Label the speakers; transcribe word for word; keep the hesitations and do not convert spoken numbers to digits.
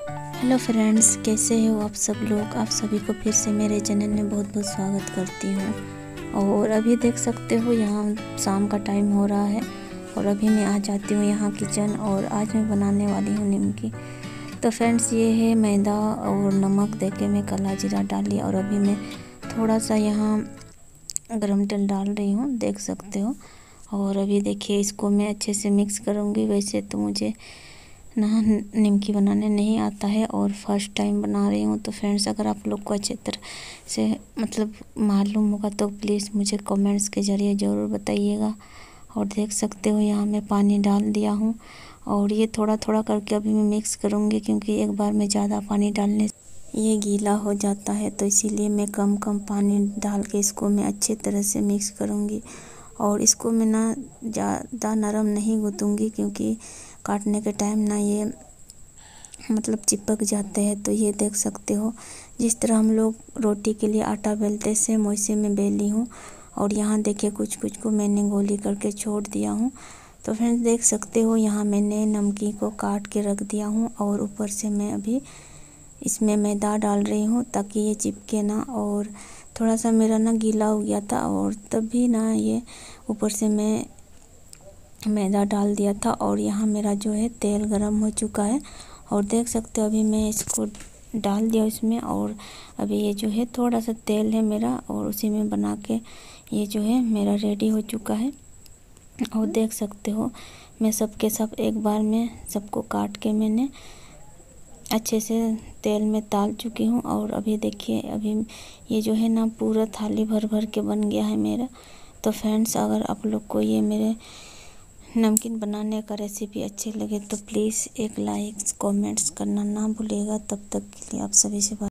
Speaker 1: Hello friends, कैसे हो आप सब लोग। आप सभी को फिर से मेरे चैनल में बहुत बहुत स्वागत करती हूँ। और अभी देख सकते हो यहाँ शाम का टाइम हो रहा है और अभी मैं आ जाती हूँ यहाँ किचन और आज मैं बनाने वाली हूँ निमकी। तो फ्रेंड्स, ये है मैदा और नमक देके मैं काला जीरा डाली और अभी मैं थोड़ा सा यहाँ गरम तेल डाल रही हूँ, देख सकते हो। और अभी देखिए इसको मैं अच्छे से मिक्स करूँगी। वैसे तो मुझे ना निमकी बनाने नहीं आता है और फर्स्ट टाइम बना रही हूँ। तो फ्रेंड्स, अगर आप लोग को अच्छे तरह से मतलब मालूम होगा तो प्लीज़ मुझे कमेंट्स के ज़रिए ज़रूर बताइएगा। और देख सकते हो यहाँ मैं पानी डाल दिया हूँ और ये थोड़ा थोड़ा करके अभी मैं मिक्स करूँगी, क्योंकि एक बार में ज़्यादा पानी डालने ये गीला हो जाता है, तो इसीलिए मैं कम कम पानी डाल के इसको मैं अच्छे तरह से मिक्स करूँगी। और इसको मैं ना ज़्यादा नरम नहीं गूँथूँगी, क्योंकि काटने के टाइम ना ये मतलब चिपक जाते हैं। तो ये देख सकते हो जिस तरह हम लोग रोटी के लिए आटा बेलते सेम वैसे मैं बेली हूँ। और यहाँ देखिए कुछ कुछ को मैंने गोली करके छोड़ दिया हूँ। तो फ्रेंड्स, देख सकते हो यहाँ मैंने नमकीन को काट के रख दिया हूँ और ऊपर से मैं अभी इसमें मैदा डाल रही हूँ ताकि ये चिपके ना। और थोड़ा सा मेरा ना गीला हो गया था और तब भी ना ये ऊपर से मैं मैदा डाल दिया था। और यहाँ मेरा जो है तेल गरम हो चुका है और देख सकते हो अभी मैं इसको डाल दिया इसमें। और अभी ये जो है थोड़ा सा तेल है मेरा और उसी में बना के ये जो है मेरा रेडी हो चुका है। और देख सकते हो मैं सबके सब एक बार में सबको काट के मैंने अच्छे से तेल में डाल चुकी हूँ। और अभी देखिए अभी ये जो है ना पूरा थाली भर भर के बन गया है मेरा। तो फ्रेंड्स, अगर आप लोग को ये मेरे नमकीन बनाने का रेसिपी अच्छी लगे तो प्लीज़ एक लाइक कमेंट्स करना ना भूलिएगा। तब तक के लिए आप सभी से बात